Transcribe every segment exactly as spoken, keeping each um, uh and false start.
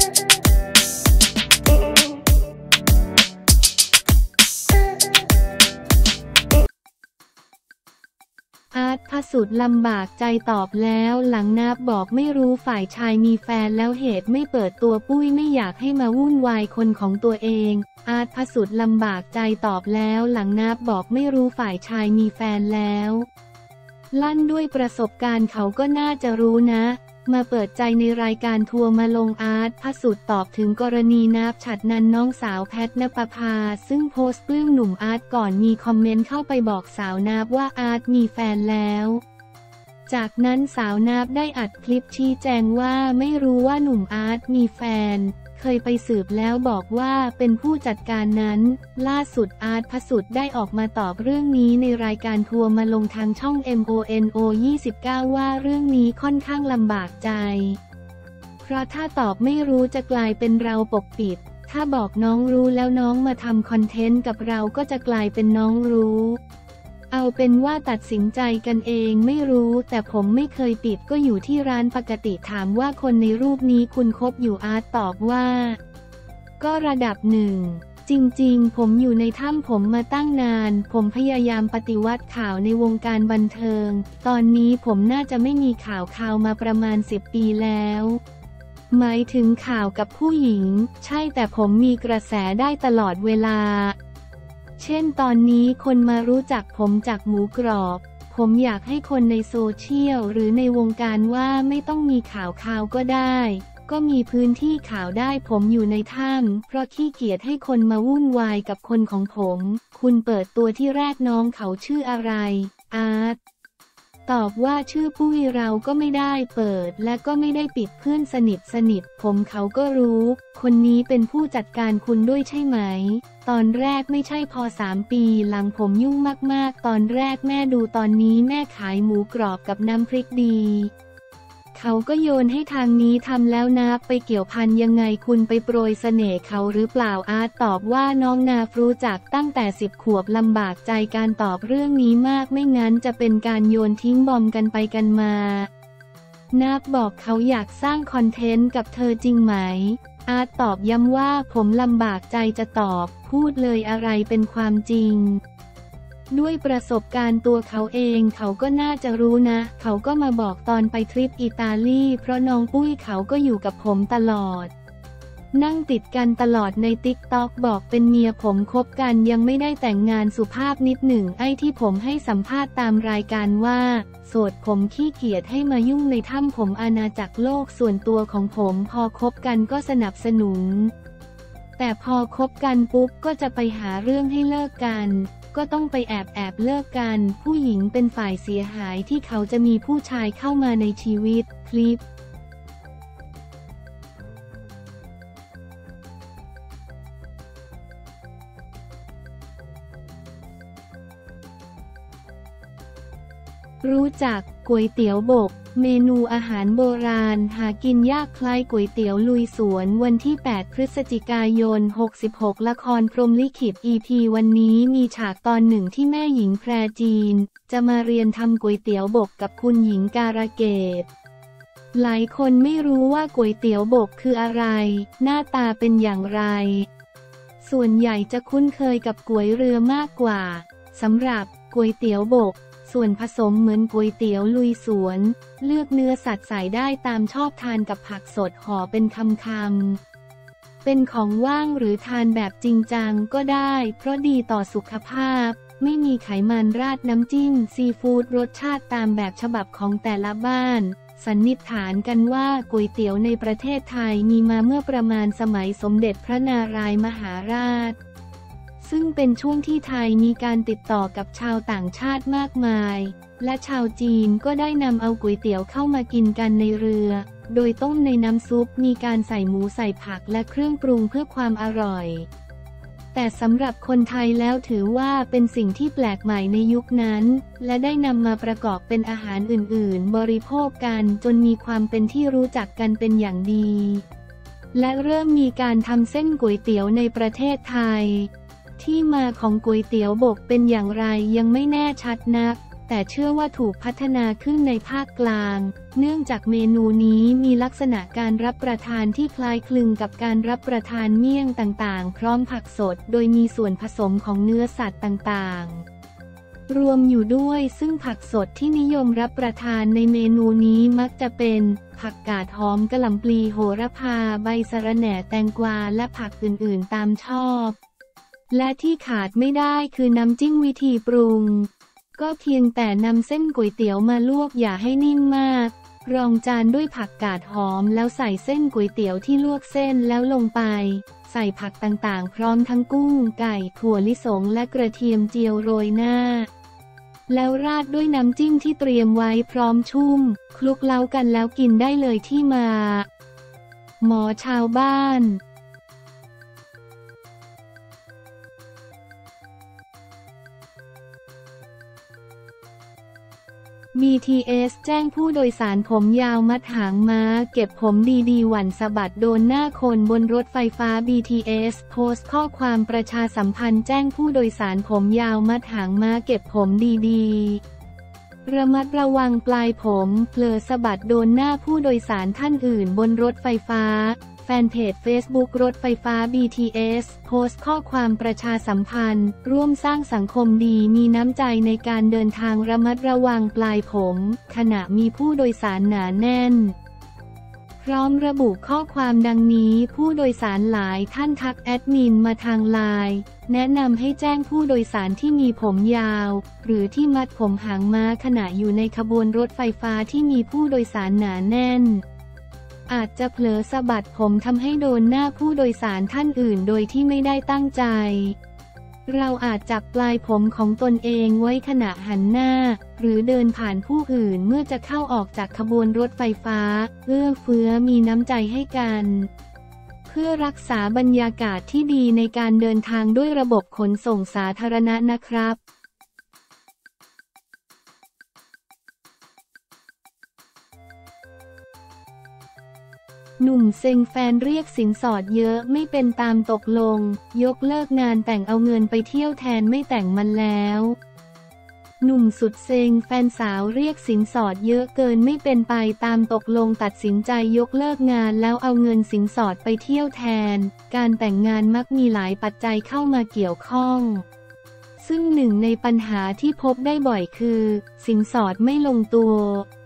อาร์ต พระสุดลำบากใจตอบแล้วหลังนับบอกไม่รู้ฝ่ายชายมีแฟนแล้วเหตุไม่เปิดตัวปุ้ยไม่อยากให้มาวุ่นวายคนของตัวเองอาร์ต พระสุดลำบากใจตอบแล้วหลังนับบอกไม่รู้ฝ่ายชายมีแฟนแล้วลั่นด้วยประสบการณ์เขาก็น่าจะรู้นะมาเปิดใจในรายการทัวร์มาลงอาร์ต พระสุดตอบถึงกรณีนับฉัตรนันท์น้องสาวแพทณปภาซึ่งโพสต์ปลื้มหนุ่มอาร์ตก่อนมีคอมเมนต์เข้าไปบอกสาวนับว่าอาร์ตมีแฟนแล้วจากนั้นสาวนับได้อัดคลิปชี้แจงว่าไม่รู้ว่าหนุ่มอาร์ตมีแฟนเคยไปสืบแล้วบอกว่าเป็นผู้จัดการนั้นล่าสุดอาร์ต พระสุดได้ออกมาตอบเรื่องนี้ในรายการทัวร์มาลงทางช่อง เอ็ม โอ เอ็น โอ ยี่สิบเก้า ว่าเรื่องนี้ค่อนข้างลำบากใจเพราะถ้าตอบไม่รู้จะกลายเป็นเราปกปิดถ้าบอกน้องรู้แล้วน้องมาทำคอนเทนต์กับเราก็จะกลายเป็นน้องรู้เอาเป็นว่าตัดสินใจกันเองไม่รู้แต่ผมไม่เคยปิดก็อยู่ที่ร้านปกติถามว่าคนในรูปนี้คุณคบอยู่อาร์ตตอบว่าก็ระดับหนึ่งจริงๆผมอยู่ในถ้ำผมมาตั้งนานผมพยายามปฏิวัติข่าวในวงการบันเทิงตอนนี้ผมน่าจะไม่มีข่าวข่าวมาประมาณสิบปีแล้วหมายถึงข่าวกับผู้หญิงใช่แต่ผมมีกระแสได้ตลอดเวลาเช่นตอนนี้คนมารู้จักผมจากหมูกรอบผมอยากให้คนในโซเชียลหรือในวงการว่าไม่ต้องมีข่าวข่าวก็ได้ก็มีพื้นที่ข่าวได้ผมอยู่ในถ้ำเพราะขี้เกียจให้คนมาวุ่นวายกับคนของผมคุณเปิดตัวที่แรกน้องเขาชื่ออะไรอาร์ตตอบว่าชื่อปุ้ยเราก็ไม่ได้เปิดและก็ไม่ได้ปิดเพื่อนสนิทสนิทผมเขาก็รู้คนนี้เป็นผู้จัดการคุณด้วยใช่ไหมตอนแรกไม่ใช่พอสามปีหลังผมยุ่งมากๆตอนแรกแม่ดูตอนนี้แม่ขายหมูกรอบกับน้ำพริกดีเขาก็โยนให้ทางนี้ทำแล้วนะไปเกี่ยวพันยังไงคุณไปโปรยเสน่ห์เขาหรือเปล่าอาร์ตตอบว่าน้องนาฟรู้จักตั้งแต่สิบขวบลำบากใจการตอบเรื่องนี้มากไม่งั้นจะเป็นการโยนทิ้งบอมกันไปกันมานาฟบอกเขาอยากสร้างคอนเทนต์กับเธอจริงไหมอาร์ตตอบย้ำว่าผมลำบากใจจะตอบพูดเลยอะไรเป็นความจริงด้วยประสบการณ์ตัวเขาเองเขาก็น่าจะรู้นะเขาก็มาบอกตอนไปทริปอิตาลีเพราะน้องปุ้ยเขาก็อยู่กับผมตลอดนั่งติดกันตลอดในติ๊กต็อกบอกเป็นเมียผมคบกันยังไม่ได้แต่งงานสุภาพนิดหนึ่งไอ้ที่ผมให้สัมภาษณ์ตามรายการว่าโสดผมขี้เกียจให้มายุ่งในถ้ำผมอาณาจักรโลกส่วนตัวของผมพอคบกันก็สนับสนุนแต่พอคบกันปุ๊บก็จะไปหาเรื่องให้เลิกกันก็ต้องไปแอบแอบเลิกกันผู้หญิงเป็นฝ่ายเสียหายที่เขาจะมีผู้ชายเข้ามาในชีวิตคลิปรู้จักก๋วยเตี๋ยวบกเมนูอาหารโบราณหากินยากคล้ายก๋วยเตี๋ยวลุยสวนวันที่แปดพฤศจิกายนหกสิบหกละครพรหมลิขิต อี พี วันนี้มีฉากตอนหนึ่งที่แม่หญิงแพรจีนจะมาเรียนทำก๋วยเตี๋ยวบกกับคุณหญิงการะเกดหลายคนไม่รู้ว่าก๋วยเตี๋ยวบกคืออะไรหน้าตาเป็นอย่างไรส่วนใหญ่จะคุ้นเคยกับก๋วยเรือมากกว่าสำหรับก๋วยเตี๋ยวบกส่วนผสมเหมือนก๋วยเตี๋ยวลุยสวนเลือกเนื้อสัตว์ใส่ได้ตามชอบทานกับผักสดห่อเป็นคำๆเป็นของว่างหรือทานแบบจริงจังก็ได้เพราะดีต่อสุขภาพไม่มีไขมันราดน้ำจิ้มซีฟู้ดรสชาติตามแบบฉบับของแต่ละบ้านสันนิษฐานกันว่าก๋วยเตี๋ยวในประเทศไทยมีมาเมื่อประมาณสมัยสมเด็จพระนารายมหาราชซึ่งเป็นช่วงที่ไทยมีการติดต่อกับชาวต่างชาติมากมายและชาวจีนก็ได้นำเอาก๋วยเตี๋ยวเข้ามากินกันในเรือโดยต้มในน้ำซุปมีการใส่หมูใส่ผักและเครื่องปรุงเพื่อความอร่อยแต่สำหรับคนไทยแล้วถือว่าเป็นสิ่งที่แปลกใหม่ในยุคนั้นและได้นำมาประกอบเป็นอาหารอื่นๆบริโภคกันจนมีความเป็นที่รู้จักกันเป็นอย่างดีและเริ่มมีการทำเส้นก๋วยเตี๋ยวในประเทศไทยที่มาของก๋วยเตี๋ยวบกเป็นอย่างไรยังไม่แน่ชัดนักแต่เชื่อว่าถูกพัฒนาขึ้นในภาคกลางเนื่องจากเมนูนี้มีลักษณะการรับประทานที่คล้ายคลึงกับการรับประทานเมี่ยงต่างๆพร้อมผักสดโดยมีส่วนผสมของเนื้อสัตว์ต่างๆรวมอยู่ด้วยซึ่งผักสดที่นิยมรับประทานในเมนูนี้มักจะเป็นผักกาดหอมกะหล่ำปลีโหระพาใบสะระแหน่แตงกวาและผักอื่นๆตามชอบและที่ขาดไม่ได้คือน้ำจิ้มวิธีปรุงก็เพียงแต่นำเส้นก๋วยเตี๋ยวมาลวกอย่าให้นิ่มมากรองจานด้วยผักกาดหอมแล้วใส่เส้นก๋วยเตี๋ยวที่ลวกเส้นแล้วลงไปใส่ผักต่างๆพร้อมทั้งกุ้งไก่ถั่วลิสงและกระเทียมเจียวโรยหน้าแล้วราดด้วยน้ำจิ้มที่เตรียมไว้พร้อมชุ่มคลุกเล้ากันแล้วกินได้เลยที่มาหมอชาวบ้านบี ที เอส แจ้งผู้โดยสารผมยาวมัดหางม้าเก็บผมดีๆหวั่นสะบัดโดนหน้าคนบนรถไฟฟ้า บี ที เอส โพสต์ข้อความประชาสัมพันธ์แจ้งผู้โดยสารผมยาวมัดหางม้าเก็บผมดีๆระมัดระวังปลายผมเผลอสะบัดโดนหน้าผู้โดยสารท่านอื่นบนรถไฟฟ้าแฟนเพจ Facebook รถไฟฟ้า บี ที เอส โพสต์ข้อความประชาสัมพันธ์ร่วมสร้างสังคมดีมีน้ำใจในการเดินทางระมัดระวังปลายผมขณะมีผู้โดยสารหนาแน่นพร้อมระบุข้อความดังนี้ผู้โดยสารหลายท่านทักแอดมินมาทางไลน์แนะนำให้แจ้งผู้โดยสารที่มีผมยาวหรือที่มัดผมหางม้าขณะอยู่ในขบวนรถไฟฟ้าที่มีผู้โดยสารหนาแน่นอาจจะเผลอสะบัดผมทำให้โดนหน้าผู้โดยสารท่านอื่นโดยที่ไม่ได้ตั้งใจเราอาจจับปลายผมของตนเองไว้ขณะหันหน้าหรือเดินผ่านผู้อื่นเมื่อจะเข้าออกจากขบวนรถไฟฟ้าเอื้อเฟื้อมีน้ำใจให้กันเพื่อรักษาบรรยากาศที่ดีในการเดินทางด้วยระบบขนส่งสาธารณะนะครับหนุ่มเซ็งแฟนเรียกสินสอดเยอะไม่เป็นตามตกลงยกเลิกงานแต่งเอาเงินไปเที่ยวแทนไม่แต่งมันแล้วหนุ่มสุดเซ็งแฟนสาวเรียกสินสอดเยอะเกินไม่เป็นไปตามตกลงตัดสินใจยกเลิกงานแล้วเอาเงินสินสอดไปเที่ยวแทนการแต่งงานมักมีหลายปัจจัยเข้ามาเกี่ยวข้องซึ่งหนึ่งในปัญหาที่พบได้บ่อยคือสินสอดไม่ลงตัว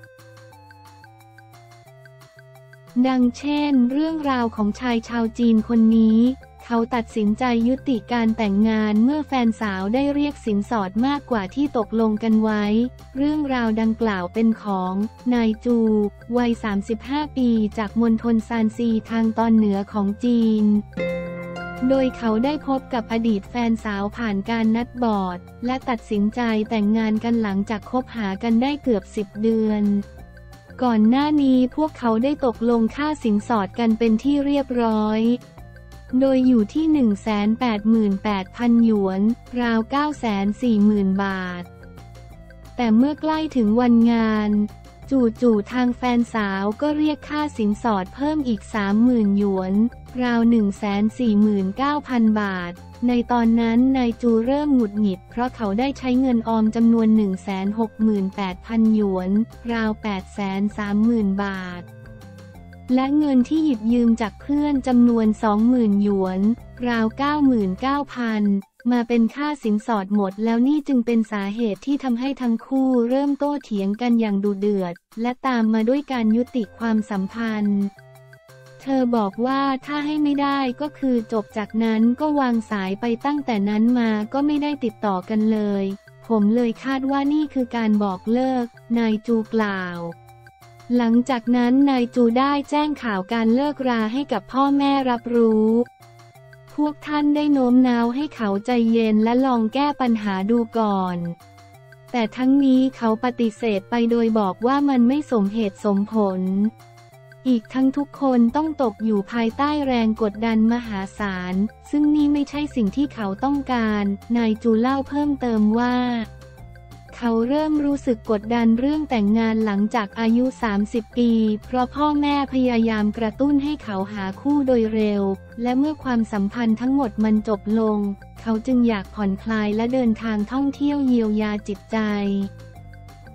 ดังเช่นเรื่องราวของชายชาวจีนคนนี้เขาตัดสินใจยุติการแต่งงานเมื่อแฟนสาวได้เรียกสินสอดมากกว่าที่ตกลงกันไว้เรื่องราวดังกล่าวเป็นของนายจูวัยสามสิบห้าปีจากมณฑลซานซีทางตอนเหนือของจีนโดยเขาได้พบกับอดีตแฟนสาวผ่านการนัดบอร์ดและตัดสินใจแต่งงานกันหลังจากคบหากันได้เกือบสิบเดือนก่อนหน้านี้พวกเขาได้ตกลงค่าสินสอดกันเป็นที่เรียบร้อยโดยอยู่ที่ หนึ่งแสนแปดหมื่นแปดพัน หยวนราว เก้าแสนสี่หมื่น บาทแต่เมื่อใกล้ถึงวันงานจู่ๆทางแฟนสาวก็เรียกค่าสินสอดเพิ่มอีก สามหมื่น หยวนราว หนึ่งแสนสี่หมื่นเก้าพัน บาทในตอนนั้นนายจูเริ่มหงุดหงิดเพราะเขาได้ใช้เงินออมจำนวน หนึ่งแสนหกหมื่นแปดพัน หยวนราว แปดแสนสามหมื่น บาทและเงินที่หยิบยืมจากเพื่อนจำนวน สองหมื่น หยวนราว เก้าหมื่นเก้าพัน มาเป็นค่าสินสอดหมดแล้วนี่จึงเป็นสาเหตุที่ทำให้ทั้งคู่เริ่มโต้เถียงกันอย่างดุเดือดและตามมาด้วยการยุติความสัมพันธ์เธอบอกว่าถ้าให้ไม่ได้ก็คือจบจากนั้นก็วางสายไปตั้งแต่นั้นมาก็ไม่ได้ติดต่อกันเลยผมเลยคาดว่านี่คือการบอกเลิกนายจูกล่าวหลังจากนั้นนายจูได้แจ้งข่าวการเลิกราให้กับพ่อแม่รับรู้พวกท่านได้โน้มน้าวให้เขาใจเย็นและลองแก้ปัญหาดูก่อนแต่ทั้งนี้เขาปฏิเสธไปโดยบอกว่ามันไม่สมเหตุสมผลอีกทั้งทุกคนต้องตกอยู่ภายใต้แรงกดดันมหาศาลซึ่งนี่ไม่ใช่สิ่งที่เขาต้องการนายจูเล่าเพิ่มเติมว่าเขาเริ่มรู้สึกกดดันเรื่องแต่งงานหลังจากอายุสามสิบปีเพราะพ่อแม่พยายามกระตุ้นให้เขาหาคู่โดยเร็วและเมื่อความสัมพันธ์ทั้งหมดมันจบลงเขาจึงอยากผ่อนคลายและเดินทางท่องเที่ยวเยียวยาจิตใจ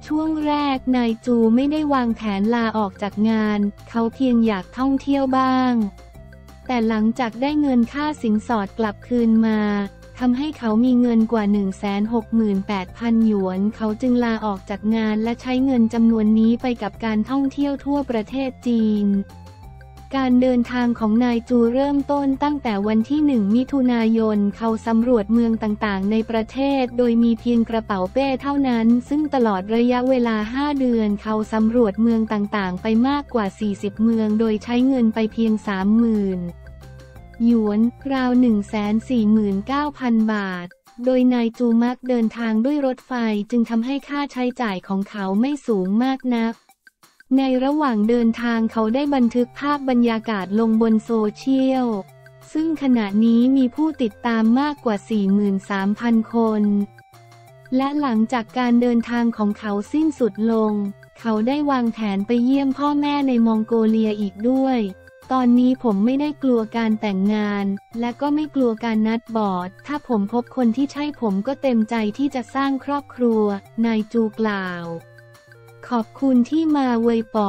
ช่วงแรกนายจูไม่ได้วางแผนลาออกจากงานเขาเพียงอยากท่องเที่ยวบ้างแต่หลังจากได้เงินค่าสินสอดกลับคืนมาทำให้เขามีเงินกว่า หนึ่งแสนหกหมื่นแปดพัน หยวนเขาจึงลาออกจากงานและใช้เงินจำนวนนี้ไปกับการท่องเที่ยวทั่วประเทศจีนการเดินทางของนายจูเริ่มต้นตั้งแต่วันที่หนึ่งมิถุนายนเขาสำรวจเมืองต่างๆในประเทศโดยมีเพียงกระเป๋าเป้เท่านั้นซึ่งตลอดระยะเวลาห้าเดือนเขาสำรวจเมืองต่างๆไปมากกว่าสี่สิบเมืองโดยใช้เงินไปเพียง สามหมื่น หยวนราว หนึ่งแสนสี่หมื่นเก้าพัน บาทโดยนายจูมักเดินทางด้วยรถไฟจึงทำให้ค่าใช้จ่ายของเขาไม่สูงมากนักในระหว่างเดินทางเขาได้บันทึกภาพบรรยากาศลงบนโซเชียลซึ่งขณะนี้มีผู้ติดตามมากกว่า สี่หมื่นสามพัน คนและหลังจากการเดินทางของเขาสิ้นสุดลงเขาได้วางแผนไปเยี่ยมพ่อแม่ในมองโกเลียอีกด้วยตอนนี้ผมไม่ได้กลัวการแต่งงานและก็ไม่กลัวการนัดบอร์ดถ้าผมพบคนที่ใช่ผมก็เต็มใจที่จะสร้างครอบครัวนายจูกล่าวขอบคุณที่มาเวยป๋อ